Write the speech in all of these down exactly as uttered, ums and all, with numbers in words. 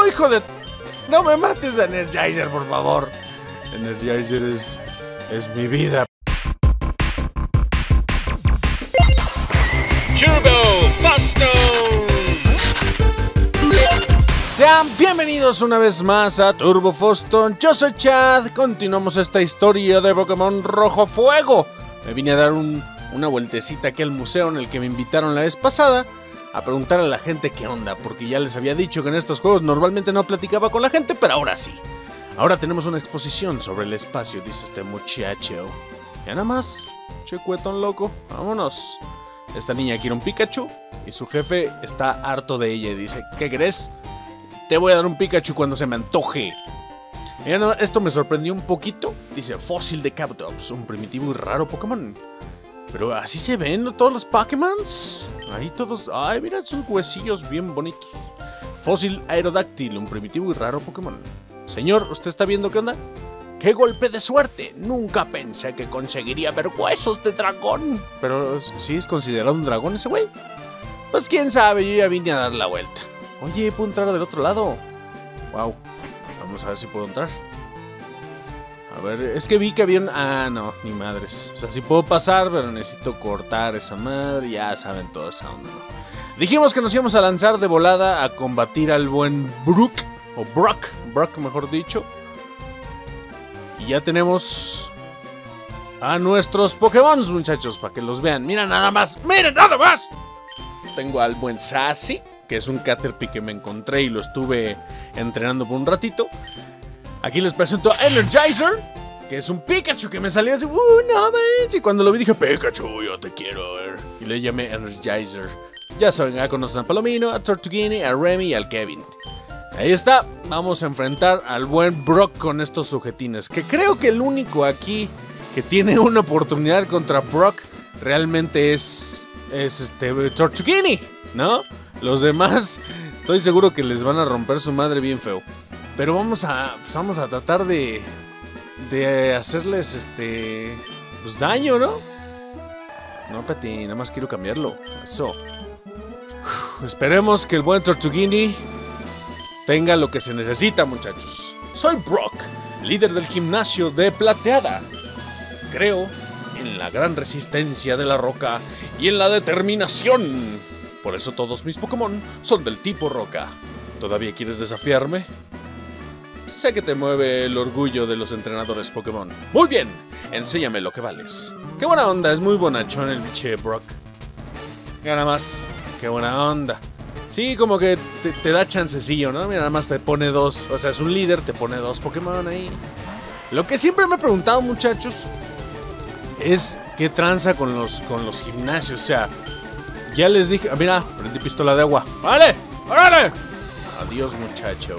hijo de... No me mates a Energizer, por favor. Energizer es... es mi vida. Turbo Foston. Sean bienvenidos una vez más a Turbo Foston. Yo soy Chad. Continuamos esta historia de Pokémon Rojo Fuego. Me vine a dar un, una vueltecita aquí al museo en el que me invitaron la vez pasada a preguntar a la gente qué onda, porque ya les había dicho que en estos juegos normalmente no platicaba con la gente, pero ahora sí. Ahora tenemos una exposición sobre el espacio, dice este muchacho. Ya nada más, checuetón loco, vámonos. Esta niña quiere un Pikachu y su jefe está harto de ella y dice, ¿qué crees? Te voy a dar un Pikachu cuando se me antoje. Mira, esto me sorprendió un poquito. Dice, fósil de Kabutops, un primitivo y raro Pokémon. Pero así se ven, ¿no? Todos los Pokémons. Ahí todos, ay, mira, sus huesillos bien bonitos. Fósil Aerodáctil, un primitivo y raro Pokémon. Señor, ¿usted está viendo qué onda? ¡Qué golpe de suerte! Nunca pensé que conseguiría ver huesos de dragón. Pero, ¿sí es considerado un dragón ese güey? Pues quién sabe, yo ya vine a dar la vuelta. Oye, ¿puedo entrar del otro lado? Wow, vamos a ver si puedo entrar. A ver, es que vi que había un... Ah, no, ni madres. O sea, sí puedo pasar, pero necesito cortar esa madre. Ya saben toda esa onda, ¿no? Dijimos que nos íbamos a lanzar de volada a combatir al buen Brook. O Brock, Brock mejor dicho. Y ya tenemos a nuestros Pokémon, muchachos, para que los vean. Mira nada más, miren nada más. Tengo al buen Sassy, que es un Caterpie que me encontré y lo estuve entrenando por un ratito. Aquí les presento a Energizer, que es un Pikachu que me salió así, uh, no manches. Y cuando lo vi dije, Pikachu, yo te quiero ver. Y le llamé Energizer. Ya saben, ya conocen a Palomino, a Tortuguini, a Remy y al Kevin. Ahí está, vamos a enfrentar al buen Brock con estos sujetines. Que creo que el único aquí que tiene una oportunidad contra Brock realmente es, es este Tortuguini, ¿no? Los demás estoy seguro que les van a romper su madre bien feo. Pero vamos a, pues vamos a tratar de, de hacerles este, pues daño, ¿no? No, Pati, nada más quiero cambiarlo. Eso. Uf, esperemos que el buen Tortuguini tenga lo que se necesita, muchachos. Soy Brock, líder del gimnasio de Plateada. Creo en la gran resistencia de la roca y en la determinación. Por eso todos mis Pokémon son del tipo roca. ¿Todavía quieres desafiarme? Sé que te mueve el orgullo de los entrenadores Pokémon. Muy bien, enséñame lo que vales. Qué buena onda, es muy bonachón el biche Brock. Gana más, qué buena onda. Sí, como que te, te da chancecillo, ¿no? Mira, nada más te pone dos, o sea, es un líder, te pone dos Pokémon ahí. Lo que siempre me he preguntado, muchachos, es qué tranza con los, con los gimnasios. O sea, ya les dije, mira, prendí pistola de agua. ¡Vale! ¡Órale! Adiós, muchacho.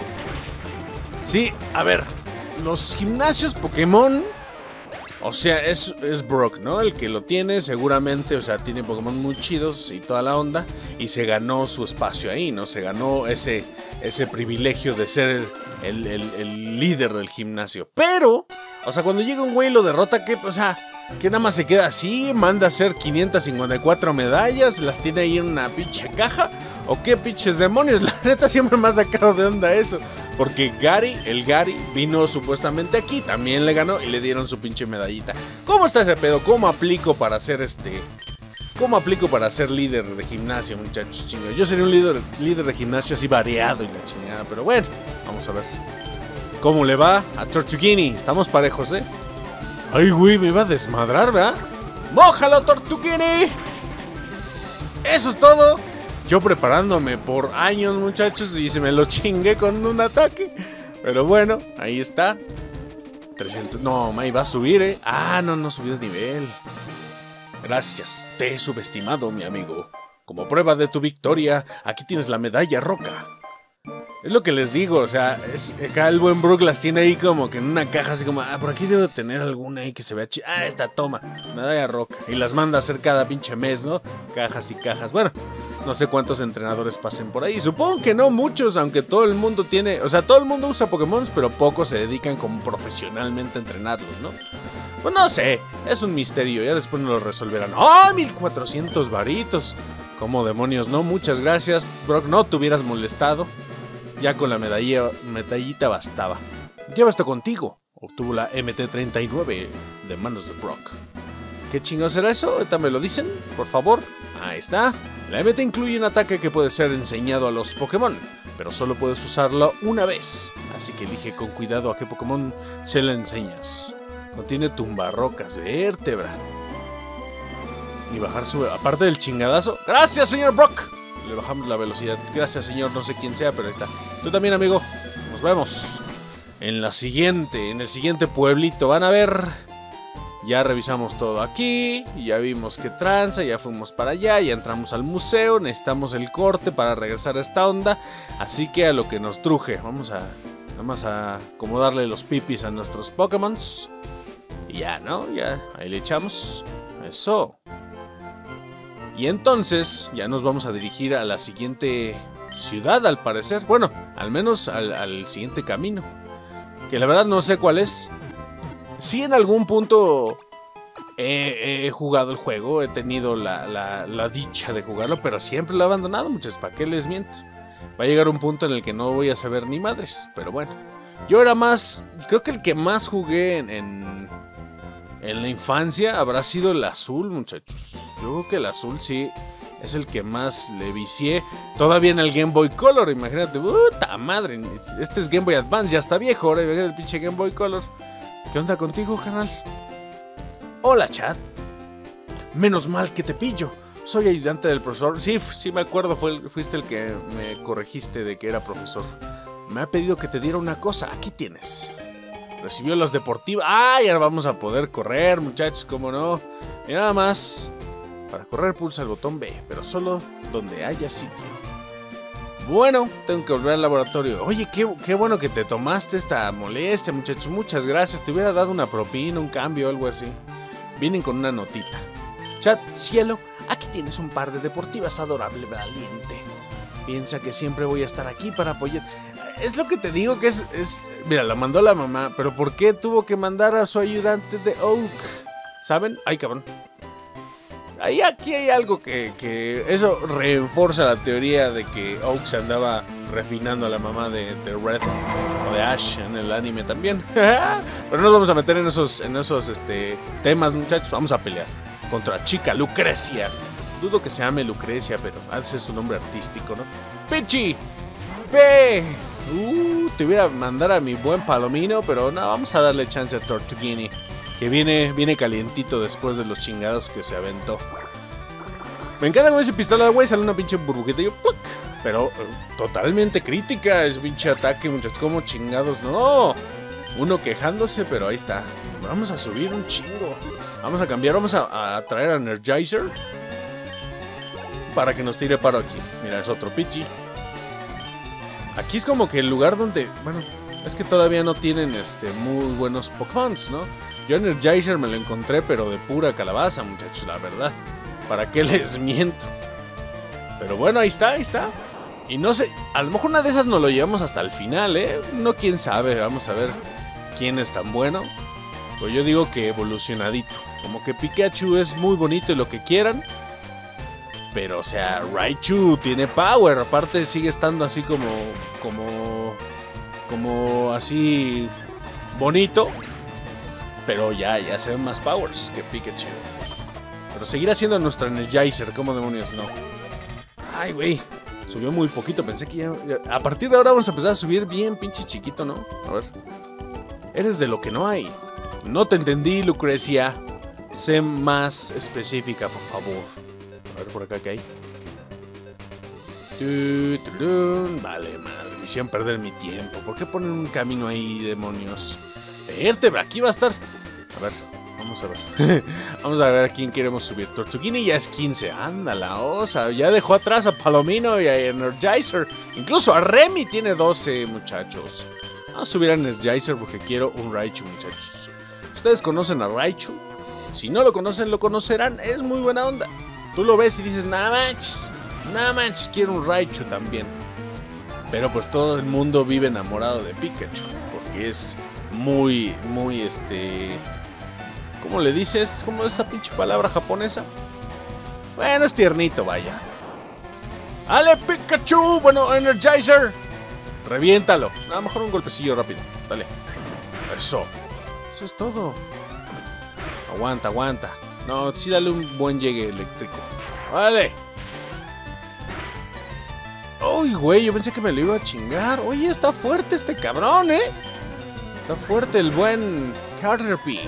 Sí, a ver, los gimnasios Pokémon, o sea, es, es Brock, ¿no? El que lo tiene seguramente, o sea, tiene Pokémon muy chidos y toda la onda, y se ganó su espacio ahí, ¿no? Se ganó ese, ese privilegio de ser el, el, el líder del gimnasio. Pero, o sea, cuando llega un güey y lo derrota, ¿qué? O sea, que nada más se queda así, manda a hacer quinientas cincuenta y cuatro medallas, las tiene ahí en una pinche caja. ¿O qué pinches demonios? La neta siempre me ha sacado de onda eso. Porque Gary, el Gary, vino supuestamente aquí, también le ganó y le dieron su pinche medallita. ¿Cómo está ese pedo? ¿Cómo aplico para ser este... ¿Cómo aplico para ser líder de gimnasio, muchachos? Chingo. Yo sería un líder, líder de gimnasio así variado y la chingada. Pero bueno, vamos a ver cómo le va a Tortuguini. Estamos parejos, ¿eh? Ay, güey, me iba a desmadrar, ¿verdad? ¡Mójalo, Tortuguini! Eso es todo. Yo preparándome por años, muchachos, y se me lo chingué con un ataque. Pero bueno, ahí está. trescientos... No, me iba a subir, ¿eh? Ah, no, no subió de nivel. Gracias, te he subestimado, mi amigo. Como prueba de tu victoria, aquí tienes la medalla roca. Es lo que les digo, o sea, es, acá el buen Brook las tiene ahí como que en una caja, así como, ah, por aquí debo tener alguna ahí que se vea ch... Ah, esta, toma, medalla roca. Y las manda a hacer cada pinche mes, ¿no? Cajas y cajas. Bueno, no sé cuántos entrenadores pasen por ahí. Supongo que no muchos, aunque todo el mundo tiene... O sea, todo el mundo usa Pokémon, pero pocos se dedican como profesionalmente a entrenarlos, ¿no? Pues no sé, es un misterio, ya después nos lo resolverán. ¡Oh, mil cuatrocientos varitos! ¿Cómo demonios? No, muchas gracias, Brock, no te hubieras molestado. Ya con la medalla, medallita bastaba. Lleva esto contigo. Obtuvo la M T treinta y nueve de manos de Brock. ¿Qué chingados será eso? ¿Ahorita me lo dicen? Por favor. Ahí está. La M T incluye un ataque que puede ser enseñado a los Pokémon, pero solo puedes usarlo una vez. Así que elige con cuidado a qué Pokémon se la enseñas. Contiene tumbarrocas, vértebra. Y bajar su... aparte del chingadazo. ¡Gracias, señor Brock! Le bajamos la velocidad. Gracias, señor. No sé quién sea, pero ahí está. Tú también, amigo. Nos vemos. En la siguiente, en el siguiente pueblito. Van a ver. Ya revisamos todo aquí. Ya vimos qué tranza. Ya fuimos para allá. Ya entramos al museo. Necesitamos el corte para regresar a esta onda. Así que a lo que nos truje. Vamos a... Vamos a acomodarle los pipis a nuestros Pokémon. Y ya, ¿no? Ya. Ahí le echamos. Eso. Y entonces ya nos vamos a dirigir a la siguiente ciudad, al parecer. Bueno, al menos al, al siguiente camino. Que la verdad no sé cuál es. Sí, en algún punto he, he jugado el juego. He tenido la, la, la dicha de jugarlo. Pero siempre lo he abandonado, muchachos. ¿Para qué les miento? Va a llegar un punto en el que no voy a saber ni madres. Pero bueno. Yo era más... Creo que el que más jugué en... en En la infancia habrá sido el azul, muchachos. Yo creo que el azul sí es el que más le vicié. Todavía en el Game Boy Color, imagínate. ¡Puta madre! Este es Game Boy Advance, ya está viejo. Ahora el pinche Game Boy Color. ¿Qué onda contigo, carnal? Hola, Chad. Menos mal que te pillo. Soy ayudante del profesor. Sí, sí me acuerdo, fue, fuiste el que me corregiste de que era profesor. Me ha pedido que te diera una cosa. Aquí tienes. Recibió las deportivas. ¡Ah! Y ahora vamos a poder correr, muchachos, ¿cómo no? Y nada más. Para correr pulsa el botón B, pero solo donde haya sitio. Bueno, tengo que volver al laboratorio. Oye, qué, qué bueno que te tomaste esta molestia, muchachos. Muchas gracias. Te hubiera dado una propina, un cambio, algo así. Vienen con una notita. Chat, cielo, aquí tienes un par de deportivas, adorable, valiente. Piensa que siempre voy a estar aquí para apoyar. Es lo que te digo que es, es... Mira, la mandó la mamá, pero ¿por qué tuvo que mandar a su ayudante de Oak? ¿Saben? Ay, cabrón. Ahí aquí hay algo que, que... Eso refuerza la teoría de que Oak se andaba refinando a la mamá de, de Red o de Ash en el anime también. Pero no nos vamos a meter en esos, en esos este, temas, muchachos. Vamos a pelear contra chica Lucrecia. Dudo que se llame Lucrecia, pero ese es su nombre artístico, ¿no? ¡Pichi! ¡Ve! Uh, te voy a mandar a mi buen Palomino, pero no, vamos a darle chance a Tortuguini, que viene, viene calientito después de los chingados que se aventó. Me encanta con esa pistola, güey, sale una pinche burbujita y yo, ¡pluc! Pero uh, totalmente crítica ese pinche ataque, muchachos, como chingados, no. Uno quejándose, pero ahí está. Vamos a subir un chingo. Vamos a cambiar, vamos a, a traer a Energizer para que nos tire paro aquí. Mira, es otro Pichi. Aquí es como que el lugar donde... Bueno, es que todavía no tienen este, muy buenos Pokémon, ¿no? Yo Energizer me lo encontré, pero de pura calabaza, muchachos, la verdad. ¿Para qué les miento? Pero bueno, ahí está, ahí está. Y no sé, a lo mejor una de esas nos lo llevamos hasta el final, ¿eh? No, quién sabe, vamos a ver quién es tan bueno. Pues yo digo que evolucionadito. Como que Pikachu es muy bonito y lo que quieran. Pero, o sea, Raichu tiene power. Aparte sigue estando así como... Como... Como así... bonito. Pero ya, ya se ven más powers que Pikachu. Pero seguirá siendo nuestro Energizer. ¿Cómo demonios no? Ay, güey. Subió muy poquito. Pensé que ya, ya... A partir de ahora vamos a empezar a subir bien pinche chiquito, ¿no? A ver. Eres de lo que no hay. No te entendí, Lucrecia. Sé más específica, por favor. A ver por acá que hay. Vale, madre, me hicieron perder mi tiempo. ¿Por qué ponen un camino ahí, demonios? Vértebra, aquí va a estar. A ver, vamos a ver. Vamos a ver a quién queremos subir. Tortuguini ya es quince. Anda, la osa. Ya dejó atrás a Palomino y a Energizer. Incluso a Remy tiene doce, muchachos. Vamos a subir a Energizer porque quiero un Raichu, muchachos. ¿Ustedes conocen a Raichu? Si no lo conocen, lo conocerán. Es muy buena onda. Tú lo ves y dices, nada manches, nada manches, quiero un Raichu también. Pero pues todo el mundo vive enamorado de Pikachu, porque es muy, muy este... ¿Cómo le dices? ¿Cómo es esa pinche palabra japonesa? Bueno, es tiernito, vaya. ¡Ale, Pikachu! Bueno, Energizer, Reviéntalo. Nada, mejor un golpecillo rápido. Dale. Eso. Eso es todo. Aguanta, aguanta. No, sí dale un buen llegue eléctrico. Vale. Uy, güey, yo pensé que me lo iba a chingar. Oye, está fuerte este cabrón, ¿eh? Está fuerte el buen Caterpie.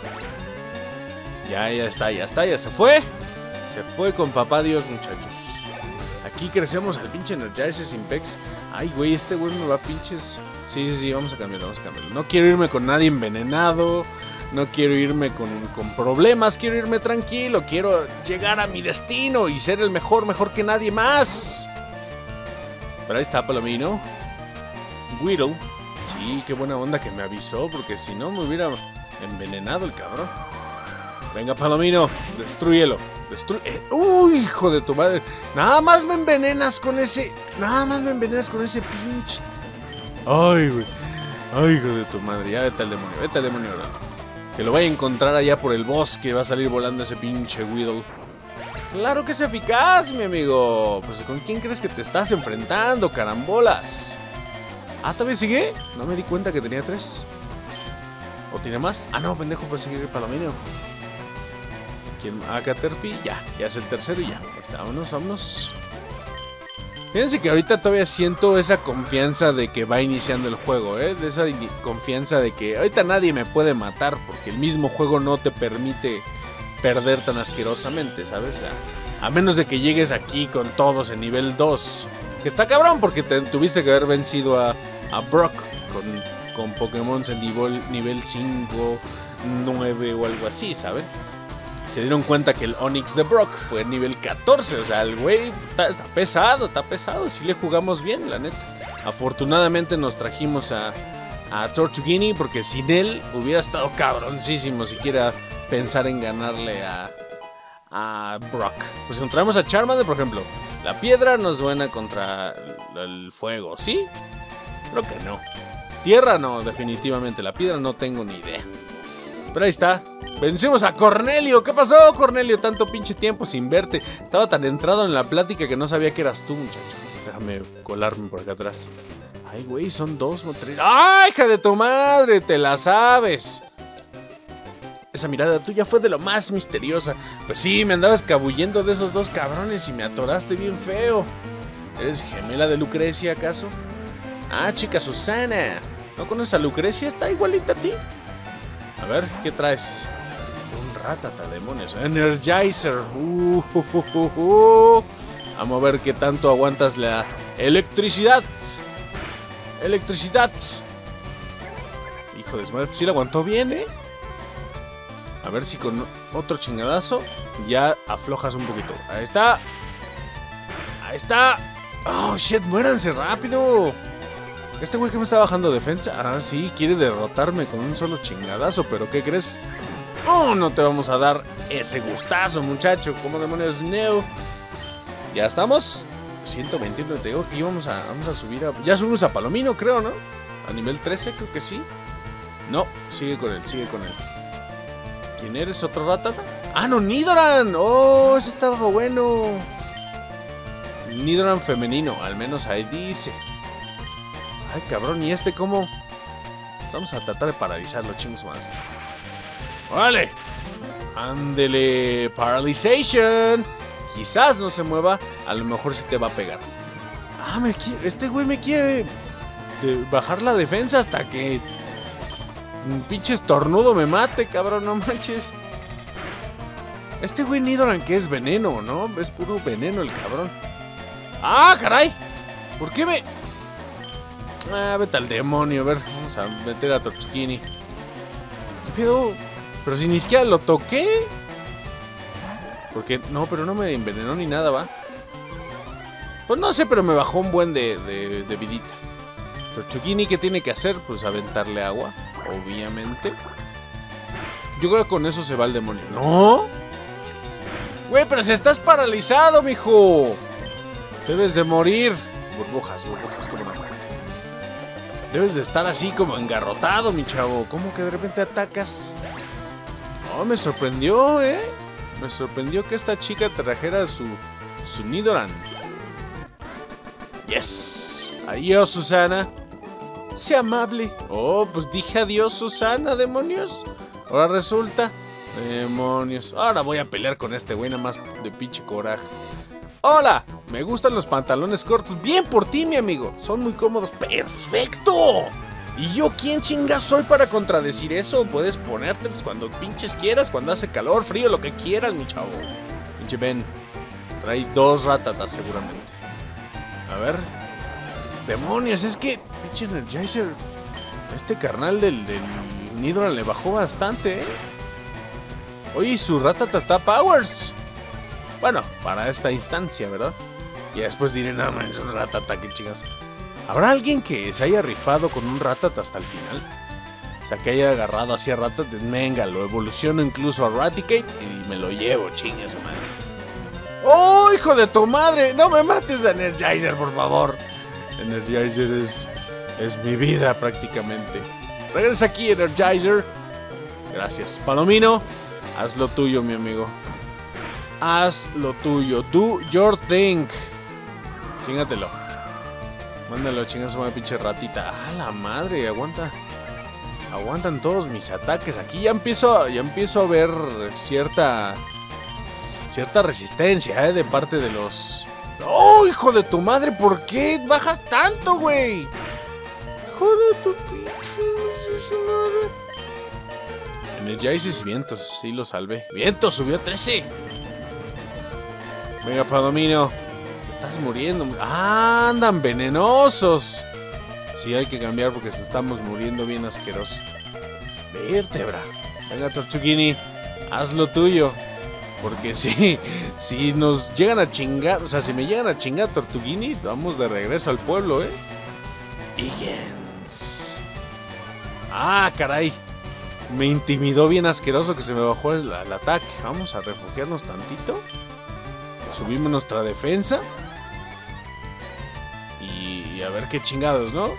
Ya, ya está, ya está, ya se fue. Se fue con papá Dios, muchachos. Aquí crecemos al pinche Energizer Simpex. Ay, güey, este güey me va a pinches. Sí, sí, sí, vamos a cambiarlo, vamos a cambiarlo. No quiero irme con nadie envenenado. No quiero irme con, con problemas. Quiero irme tranquilo. Quiero llegar a mi destino y ser el mejor, mejor que nadie más. Pero ahí está Palomino. Weedle. Sí, qué buena onda que me avisó, porque si no me hubiera envenenado el cabrón. Venga, Palomino, destrúyelo. Destruye. Eh, ¡Uy, hijo de tu madre! Nada más me envenenas con ese. Nada más me envenenas con ese pinche. ¡Ay, güey! ¡Ay, hijo de tu madre! Ya vete al demonio, vete al demonio ahora. Que lo vaya a encontrar allá por el bosque. Va a salir volando ese pinche Weedle. ¡Claro que es eficaz, mi amigo! Pues ¿con quién crees que te estás enfrentando, carambolas? Ah, ¿todavía sigue? No me di cuenta que tenía tres. ¿O tiene más? Ah, no, pendejo, puede seguir el Palomino. ¿Quién? Ah, Caterpie, ya, ya es el tercero y ya. Ahí está, vámonos, vámonos. Fíjense que ahorita todavía siento esa confianza de que va iniciando el juego, ¿eh? De esa confianza de que ahorita nadie me puede matar porque el mismo juego no te permite perder tan asquerosamente, ¿sabes? A, a menos de que llegues aquí con todos en nivel dos. Que está cabrón porque te, tuviste que haber vencido a, a Brock con, con Pokémon en nivel, nivel cinco, nueve o algo así, ¿saben? Se dieron cuenta que el Onix de Brock fue nivel catorce. O sea, el güey está, está pesado, está pesado. Si le jugamos bien, la neta. Afortunadamente nos trajimos a, a Tortuguini, porque sin él hubiera estado cabroncísimo siquiera pensar en ganarle a, a Brock. Pues encontramos a Charmander, por ejemplo. La piedra no es buena contra el, el fuego, ¿sí? Creo que no. Tierra no, definitivamente. La piedra no tengo ni idea. Pero ahí está. Vencimos a Cornelio. ¿Qué pasó, Cornelio? Tanto pinche tiempo sin verte. Estaba tan entrado en la plática que no sabía que eras tú, muchacho. Déjame colarme por acá atrás. Ay, güey, son dos o tres. ¡Ay, hija de tu madre! ¡Te la sabes! Esa mirada tuya fue de lo más misteriosa. Pues sí, me andaba escabullendo de esos dos cabrones y me atoraste bien feo. ¿Eres gemela de Lucrecia, acaso? Ah, chica Susana. ¿No conoces a Lucrecia? Está igualita a ti. A ver, ¿qué traes? Un ratata, demonios. Energizer. Uh, uh, uh, uh, uh. Vamos a ver qué tanto aguantas la electricidad. Electricidad. Hijo de su madre, pues sí la aguantó bien, ¿eh? A ver si con otro chingadazo ya aflojas un poquito. Ahí está. Ahí está. Oh, shit, muéranse rápido. Este güey que me está bajando defensa. Ah, sí, quiere derrotarme con un solo chingadazo. Pero ¿qué crees? Oh, no te vamos a dar ese gustazo, muchacho. ¿Cómo demonios? No. Ya estamos. ciento veintiuno, te digo que íbamos a, vamos a subir a... Ya subimos a Palomino, creo, ¿no? A nivel trece, creo que sí. No, sigue con él, sigue con él. ¿Quién eres? ¿Otro ratata? ¡Ah, no! ¡Nidoran! ¡Oh, ese estaba bueno! Nidoran femenino, al menos ahí dice. Ay, cabrón, ¿y este cómo? Vamos a tratar de paralizarlo, chingos madre. ¡Vale! ¡Ándele! ¡Paralyzation! Quizás no se mueva, a lo mejor sí te va a pegar. Ah, me quiere, este güey me quiere de bajar la defensa hasta que un pinche estornudo me mate, cabrón, no manches. Este güey Nidoran que es veneno, ¿no? Es puro veneno el cabrón. ¡Ah, caray! ¿Por qué me...? Ah, vete al demonio, a ver, vamos a meter a Tortuguini. ¿Qué pedo? Pero si ni siquiera lo toqué. Porque, no, pero no me envenenó ni nada, ¿va? Pues no sé, pero me bajó un buen de, de, de vidita. Tortuguini, ¿qué tiene que hacer? Pues aventarle agua, obviamente. Yo creo que con eso se va el demonio. ¿No? Güey, pero si estás paralizado, mijo. Debes de morir. Burbujas, burbujas, ¿cómo no? Debes de estar así como engarrotado, mi chavo. ¿Cómo que de repente atacas? Oh, me sorprendió, ¿eh? Me sorprendió que esta chica trajera su, su Nidoran. Yes. Ahí Adiós, Susana. Sea amable. Oh, pues dije adiós, Susana, demonios. Ahora resulta... Demonios. Ahora voy a pelear con este güey nada más de pinche coraje. Hola, me gustan los pantalones cortos. Bien por ti, mi amigo. Son muy cómodos. ¡Perfecto! ¿Y yo quién chingas soy para contradecir eso? Puedes ponerte pues, cuando pinches quieras, cuando hace calor, frío, lo que quieras, mi chavo. Pinche Ben. Trae dos ratatas seguramente. A ver. Demonios, es que pinche Energizer. Este carnal del, del Nidra le bajó bastante, ¿eh? Oye, su ratata está Powers. Bueno, para esta instancia, ¿verdad? Y después diré, no, man, es un ratata, qué chingas. ¿Habrá alguien que se haya rifado con un ratata hasta el final? O sea, que haya agarrado así a ratata. Venga, lo evoluciono incluso a Raticate y me lo llevo, chingas, madre. ¡Oh, hijo de tu madre! ¡No me mates a Energizer, por favor! Energizer es, es mi vida prácticamente. Regresa aquí, Energizer. Gracias. Palomino, haz lo tuyo, mi amigo. Haz lo tuyo. Do your thing. Chingatelo. Mándalo, chingas a una pinche ratita. ¡Ah, la madre! Aguanta. Aguantan todos mis ataques. Aquí ya empiezo, ya empiezo a ver cierta... Cierta resistencia, ¿eh? De parte de los... ¡Oh, hijo de tu madre! ¿Por qué bajas tanto, güey? ¡Hijo de tu pinche madre! Energizes vientos. Sí, lo salvé. ¡Vientos! Subió trece. Venga, Palomino. Te estás muriendo. ¡Ah, andan venenosos! Sí, hay que cambiar porque se estamos muriendo bien asqueroso. Vértebra. Venga, Tortuguini. Haz lo tuyo. Porque si, si nos llegan a chingar, o sea, si me llegan a chingar Tortuguini, vamos de regreso al pueblo, ¿eh? Higgins. Ah, caray. Me intimidó bien asqueroso que se me bajó el, el ataque. Vamos a refugiarnos tantito. Subimos nuestra defensa. Y, y a ver qué chingados, ¿no?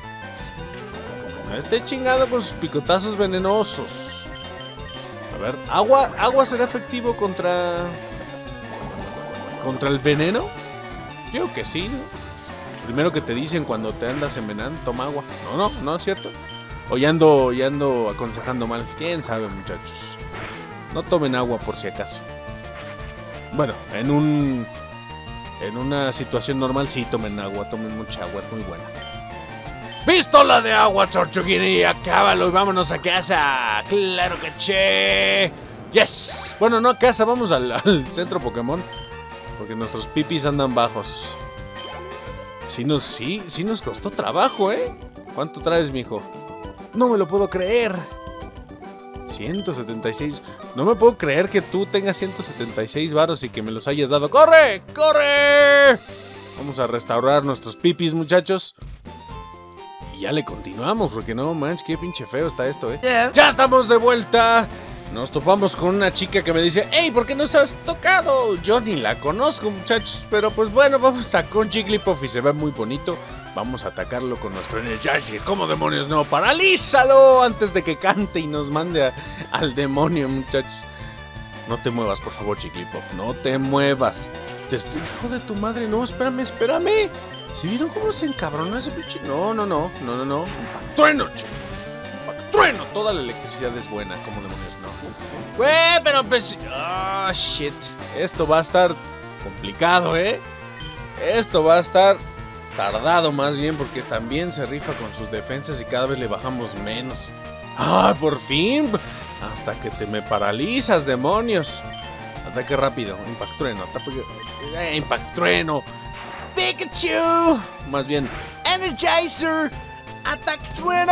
No esté chingado con sus picotazos venenosos. A ver, ¿agua, agua será efectivo contra... contra el veneno? Yo creo que sí, ¿no? Primero que te dicen cuando te andas envenenando, toma agua. No, no, no es cierto. O ya ando, ya ando aconsejando mal. ¿Quién sabe, muchachos? No tomen agua por si acaso. Bueno, en un... en una situación normal sí tomen agua. Tomen mucha agua, es muy buena. ¡Pistola de agua, Tortuguini! ¡Acábalo y vámonos a casa! ¡Claro que che! ¡Yes! Bueno, no a casa, vamos al, al centro Pokémon. Porque nuestros pipis andan bajos. Sí nos, sí, sí nos costó trabajo, ¿eh? ¿Cuánto traes, mijo? No me lo puedo creer. ciento setenta y seis. No me puedo creer que tú tengas ciento setenta y seis varos y que me los hayas dado. ¡Corre! ¡Corre! Vamos a restaurar nuestros pipis, muchachos. Y ya le continuamos, porque no manches, qué pinche feo está esto, ¿eh? Yeah. ¡Ya estamos de vuelta! Nos topamos con una chica que me dice: ¡Ey, ¿por qué nos has tocado? Yo ni la conozco, muchachos. Pero pues bueno, vamos a con Jigglypuff y se ve muy bonito. Vamos a atacarlo con nuestro Energizer. ¿Cómo demonios no? ¡Paralízalo! Antes de que cante y nos mande a, al demonio, muchachos. No te muevas, por favor, Jigglypuff. No te muevas. Te estoy... Hijo de tu madre, no, espérame, espérame. ¿Se vieron cómo se encabronó ese pinche? No, no, no, no, no, no. ¡Trueno, chico! ¡Trueno! Toda la electricidad es buena, como demonios no. Güey, pero pues... Ah, oh, shit. Esto va a estar complicado, ¿eh? Esto va a estar tardado más bien, porque también se rifa con sus defensas y cada vez le bajamos menos. ¡Ah, por fin! Hasta que te me paralizas, demonios. Ataque rápido. Impact Trueno. Ataque... Eh, Impact Trueno. Pikachu. Más bien, Energizer. Attack Trueno.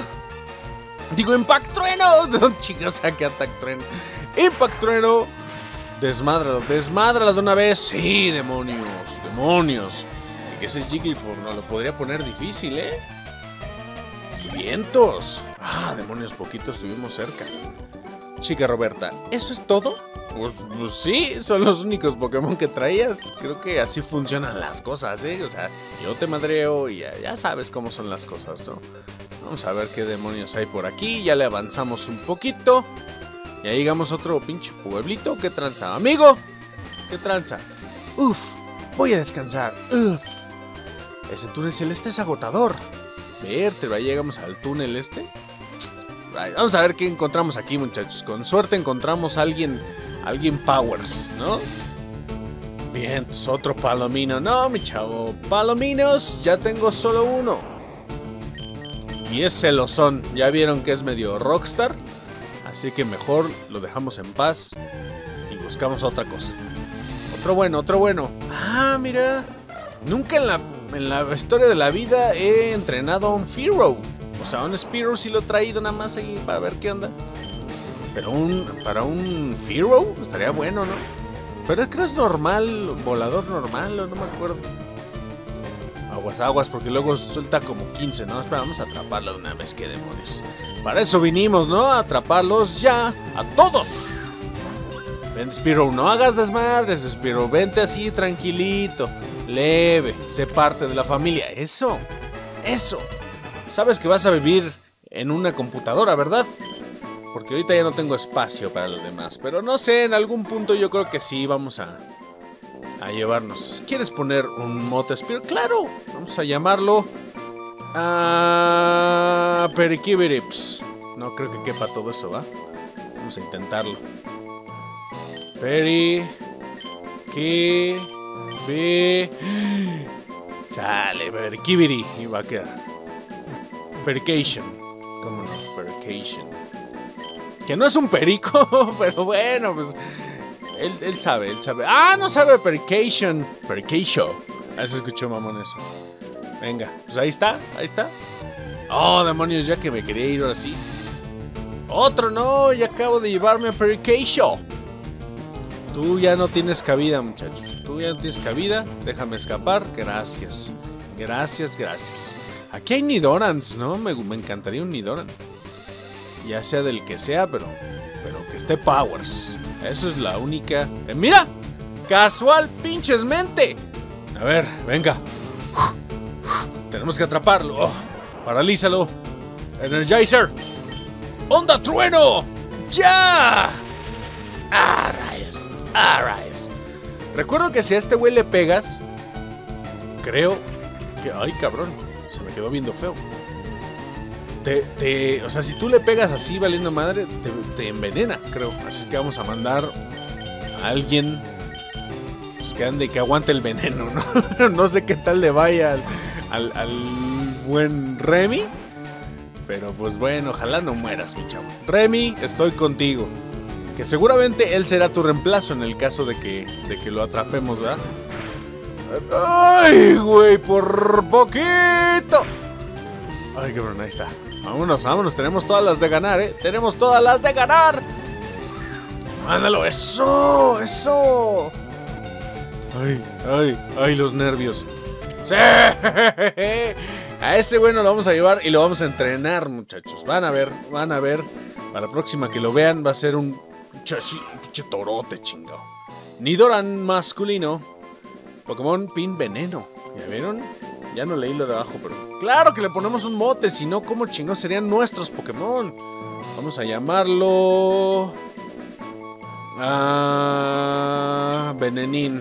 Digo, Impact Trueno. No, chicos, saque Attack Trueno. Impact Trueno. Desmádralo, desmádralo de una vez. Sí, demonios, demonios. Y que ese Jigglypuff no lo podría poner difícil, ¿eh? Y vientos. Ah, demonios, poquito estuvimos cerca. Chica Roberta, ¿eso es todo? Pues, pues sí, son los únicos Pokémon que traías. Creo que así funcionan las cosas, ¿eh? O sea, yo te madreo y ya, ya sabes cómo son las cosas, ¿no? Vamos a ver qué demonios hay por aquí. Ya le avanzamos un poquito. Y ahí llegamos a otro pinche pueblito. ¿Qué tranza, amigo? ¿Qué tranza? Uf, voy a descansar. Uf. Ese túnel celeste es agotador. Vértebra, llegamos al túnel este. Vamos a ver qué encontramos aquí, muchachos. Con suerte encontramos a alguien, alguien powers, ¿no? Bien, pues otro palomino. No, mi chavo, palominos, ya tengo solo uno. Y es celosón. Ya vieron que es medio rockstar. Así que mejor lo dejamos en paz y buscamos otra cosa. Otro bueno, otro bueno. Ah, mira. Nunca en la, en la historia de la vida he entrenado a un Fearow. O sea, un Spearow sí lo he traído nada más ahí para ver qué onda. Pero un, para un Fearow estaría bueno, ¿no? Pero es que es normal, volador normal, o no me acuerdo. Aguas, aguas, porque luego suelta como quince, ¿no? Espera, vamos a atraparlo de una vez, qué demonios. Para eso vinimos, ¿no? A atraparlos ya, a todos. Ven, Spearow, no hagas desmadres, Spearow. Vente así, tranquilito, leve, sé parte de la familia. Eso, eso. Sabes que vas a vivir en una computadora, ¿verdad? Porque ahorita ya no tengo espacio para los demás. Pero no sé, en algún punto yo creo que sí vamos a, a llevarnos. ¿Quieres poner un mote Spearow? ¡Claro! Vamos a llamarlo... Ah, Perikibirips. No creo que quepa todo eso, ¿va? Vamos a intentarlo. Peri... Ki... Bi... Chale, Perikibiri. Y va a quedar. Perication. ¿Cómo no? Perication. Que no es un perico, pero bueno, pues... Él, él sabe, él sabe. ¡Ah, no sabe Perication! Perication. Ah, se escuchó, mamón, eso. Venga, pues ahí está, ahí está. Oh, demonios, ya que me quería ir ahora sí. Otro no, ya acabo de llevarme a Perication. Tú ya no tienes cabida, muchachos. Tú ya no tienes cabida. Déjame escapar. Gracias. Gracias, gracias. Aquí hay Nidorans, ¿no? Me, me encantaría un Nidoran. Ya sea del que sea, pero, pero que esté powers. Eso es la única... Eh, ¡Mira! ¡Casual, pinches mente! A ver, venga. Tenemos que atraparlo. Paralízalo. Energizer. ¡Onda trueno! ¡Ya! ¡Ah, rayos! ¡Ah, rayos! Recuerdo que si a este güey le pegas... Creo que... ¡Ay, cabrón! Se me quedó viendo feo. Te, te, o sea, si tú le pegas así valiendo madre, te, te envenena, creo. Así que vamos a mandar a alguien pues, que ande y que aguante el veneno, ¿no? No sé qué tal le vaya al, al, al buen Remy. Pero pues bueno, ojalá no mueras, mi chavo. Remy, estoy contigo. Que seguramente él será tu reemplazo en el caso de que, de que lo atrapemos, ¿verdad? ¡Ay, güey! ¡Por poquito! Ay, cabrón, ahí está. Vámonos, vámonos. Tenemos todas las de ganar, ¿eh? Tenemos todas las de ganar. ¡Mándalo! ¡Eso! ¡Eso! ¡Ay, ay, ay! Los nervios. ¡Sí! A ese güey nos lo vamos a llevar y lo vamos a entrenar, muchachos. Van a ver, van a ver. Para la próxima que lo vean va a ser un chachi, un pinche torote, chingado. Nidoran masculino. Pokémon Pin Veneno. ¿Ya vieron? Ya no leí lo de abajo, pero... ¡Claro que le ponemos un mote! Si no, ¿cómo chingados serían nuestros Pokémon? Vamos a llamarlo... Ah... Venenín.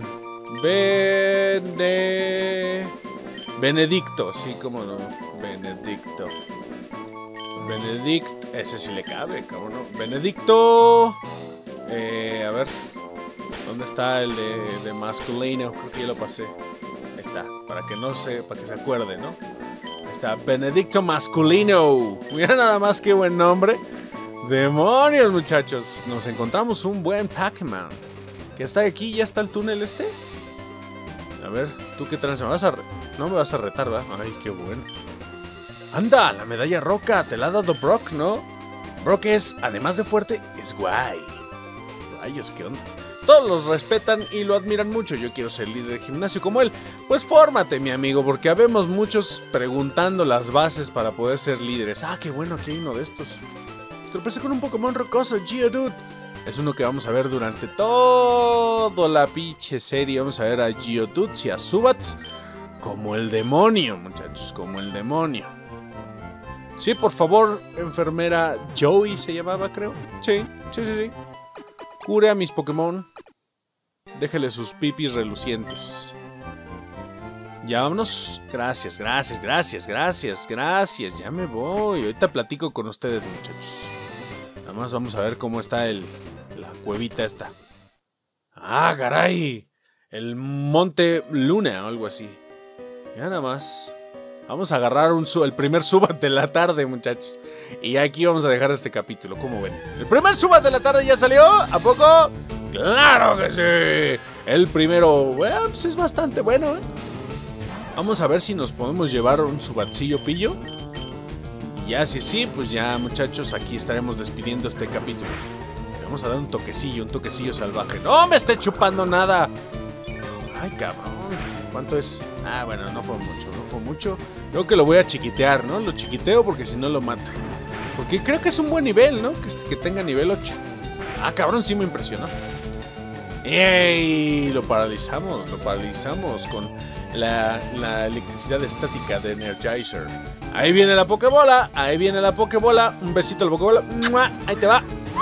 Bene... Benedicto. Sí, cómo no. Benedicto. Benedict... Ese sí le cabe, cabrón, ¿no? Benedicto... Eh... A ver... ¿Dónde está el de, de masculino? Creo que ya lo pasé. Ahí está, para que no se, para que se acuerde, ¿no? Ahí está, Benedicto Masculino. Mira nada más qué buen nombre. ¡Demonios, muchachos! Nos encontramos un buen Pac-Man. ¿Que está aquí? ¿Ya está el túnel este? A ver, ¿tú qué tranza? ¿Me vas a re... No me vas a retar, ¿verdad? Ay, qué bueno. ¡Anda! La medalla roca. Te la ha dado Brock, ¿no? Brock es, además de fuerte, es guay. Rayos, ¿qué onda? Todos los respetan y lo admiran mucho. Yo quiero ser líder de gimnasio como él. Pues fórmate, mi amigo, porque habemos muchos preguntando las bases para poder ser líderes. Ah, qué bueno, aquí hay uno de estos. Tropecé con un Pokémon rocoso, Geodude. Es uno que vamos a ver durante toda la pinche serie. Vamos a ver a Geodude y a Zubats como el demonio, muchachos, como el demonio. Sí, por favor, enfermera Joey se llamaba, creo. Sí, sí, sí, sí. Cure a mis Pokémon. Déjele sus pipis relucientes. Ya vámonos. Gracias, gracias, gracias, gracias, gracias. Ya me voy. Ahorita platico con ustedes, muchachos. Nada más vamos a ver cómo está el, la cuevita esta. ¡Ah, caray! El Monte Luna o algo así. Ya nada más. Vamos a agarrar un, el primer subat de la tarde, muchachos. Y aquí vamos a dejar este capítulo, ¿cómo ven? ¿El primer subat de la tarde ya salió? ¿A poco? ¡Claro que sí! El primero, bueno, pues es bastante bueno, ¿eh? Vamos a ver si nos podemos llevar un subatcillo pillo. Y ya, si sí, pues ya, muchachos, aquí estaremos despidiendo este capítulo. Le vamos a dar un toquecillo, un toquecillo salvaje. ¡No me estés chupando nada! ¡Ay, cabrón! ¿Cuánto es? Ah, bueno, no fue mucho, no fue mucho. Creo que lo voy a chiquitear, ¿no? Lo chiquiteo porque si no lo mato. Porque creo que es un buen nivel, ¿no? Que, que tenga nivel ocho. Ah, cabrón, sí me impresionó. ¡Ey! Lo paralizamos, lo paralizamos con la, la electricidad estática de Energizer. Ahí viene la Pokébola, ahí viene la Pokébola. Un besito a la Pokébola. ¡Mua! Ahí te va.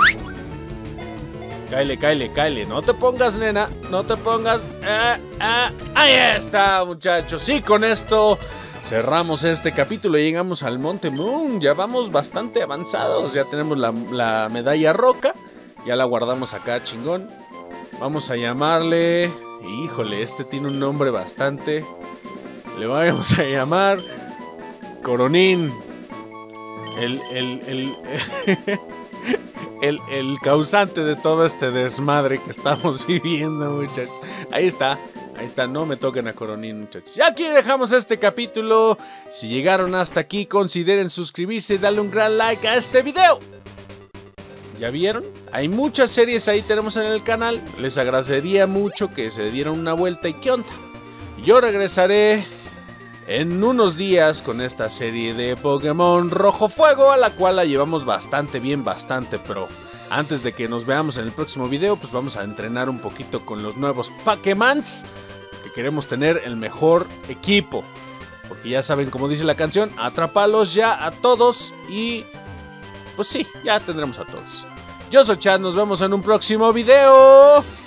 Cáele, cáele, cáele. No te pongas, nena. No te pongas. Eh, eh. Ahí está, muchachos. Y con esto cerramos este capítulo y llegamos al Monte Moon. Ya vamos bastante avanzados. Ya tenemos la, la medalla roca. Ya la guardamos acá, chingón. Vamos a llamarle... Híjole, este tiene un nombre bastante... Le vamos a llamar... Coronín. El... El... El... el, el causante de todo este desmadre que estamos viviendo, muchachos. Ahí está. Ahí está, no me toquen a Coronín, muchachos. Y aquí dejamos este capítulo. Si llegaron hasta aquí, consideren suscribirse y darle un gran like a este video. ¿Ya vieron? Hay muchas series ahí tenemos en el canal. Les agradecería mucho que se dieran una vuelta y qué onda. Yo regresaré en unos días con esta serie de Pokémon Rojo Fuego, a la cual la llevamos bastante bien, bastante pro. Antes de que nos veamos en el próximo video, pues vamos a entrenar un poquito con los nuevos Pokémons, que queremos tener el mejor equipo. Porque ya saben, como dice la canción, atrápalos ya a todos y... pues sí, ya tendremos a todos. Yo soy Chad, nos vemos en un próximo video.